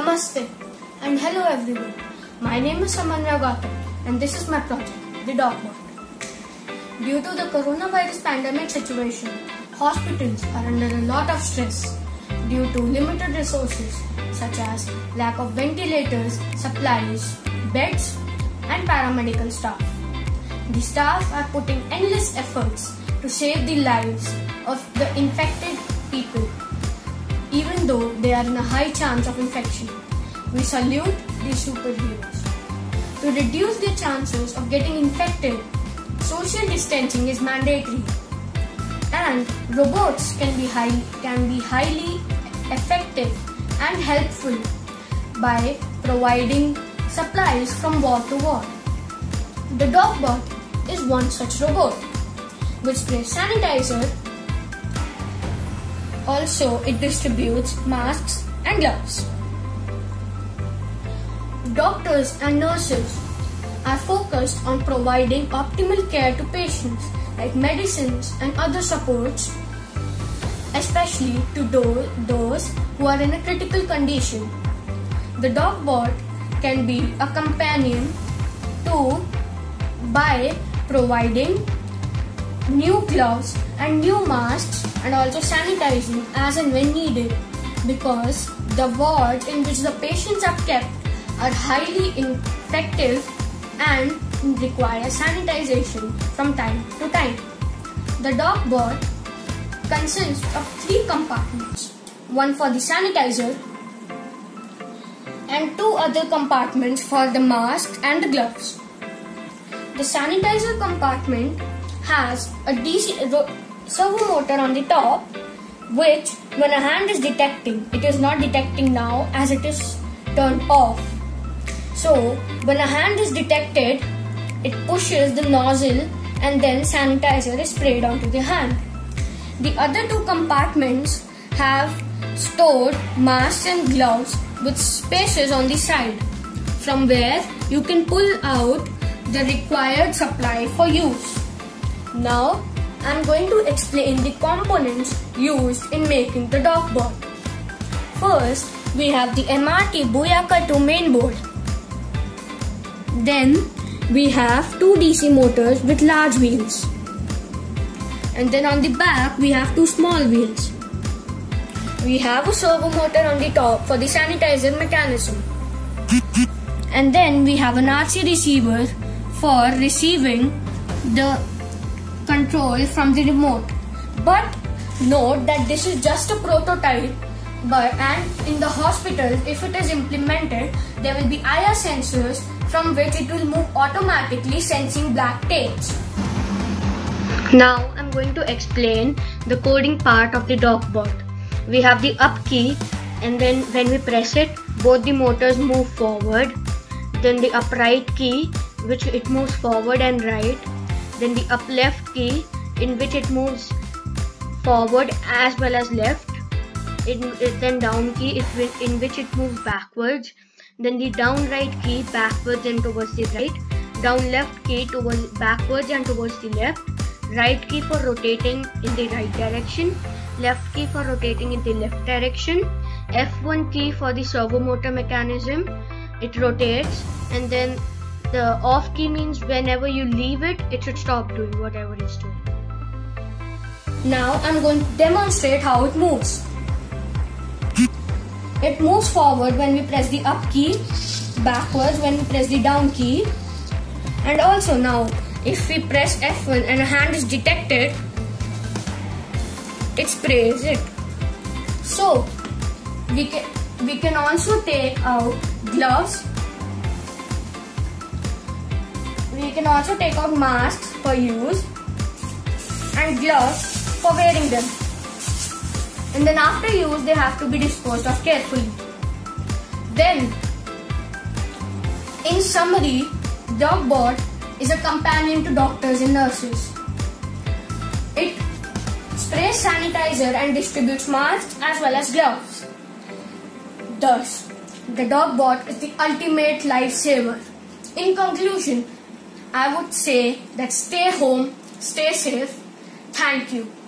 Namaste and hello everyone. My name is Samanya Gautam and this is my project, the DocBot. Due to the coronavirus pandemic situation, hospitals are under a lot of stress due to limited resources such as lack of ventilators, supplies, beds and paramedical staff. The staff are putting endless efforts to save the lives of the infected people, even though they are in a high chance of infection. We salute these superheroes. To reduce their chances of getting infected, social distancing is mandatory, and robots can be highly effective and helpful by providing supplies from ward to ward. The DocBot is one such robot, which sprays sanitizer. Also, it distributes masks and gloves. Doctors and nurses are focused on providing optimal care to patients like medicines and other supports, especially to those who are in a critical condition. The DocBot can be a companion by providing new gloves and new masks and also sanitizing as and when needed, because the wards in which the patients are kept are highly infective and require sanitization from time to time. The DocBot consists of 3 compartments, one for the sanitizer and 2 other compartments for the masks and the gloves. The sanitizer compartment has a DC servo motor on the top, which when a hand is detecting, it is not detecting now as it is turned off. So when a hand is detected, it pushes the nozzle and then sanitizer is sprayed onto the hand. The other 2 compartments have stored masks and gloves with spaces on the side, from where you can pull out the required supply for use. Now, I am going to explain the components used in making the DocBot. First, we have the MRT Booyaka 2 mainboard. Then, we have 2 DC motors with large wheels. And then on the back, we have 2 small wheels. We have a servo motor on the top for the sanitizer mechanism. And then we have an RC receiver for receiving the control from the remote. But note that this is just a prototype, and in the hospital, if it is implemented, there will be IR sensors from which it will move automatically, sensing black tapes. Now I'm going to explain the coding part of the DocBot. We have the up key, and then when we press it, both the motors move forward. Then the up right key, which it moves forward and right. Then the up left key, in which it moves forward as well as left. Then down key, in which it moves backwards. Then the down right key, backwards and towards the right. Down left key, towards backwards and towards the left. Right key for rotating in the right direction. Left key for rotating in the left direction. F1 key for the servo motor mechanism. It rotates, and then the off key means whenever you leave it, it should stop doing whatever it's doing. Now I'm going to demonstrate how it moves. It moves forward when we press the up key, backwards when we press the down key, and also now if we press F1 and a hand is detected, it sprays it. So we can also take out gloves. We can also take out masks for use and gloves for wearing them. And then after use, they have to be disposed of carefully. Then, in summary, DocBot is a companion to doctors and nurses. It sprays sanitizer and distributes masks as well as gloves. Thus, the DocBot is the ultimate lifesaver. In conclusion, I would say that stay home, stay safe. Thank you.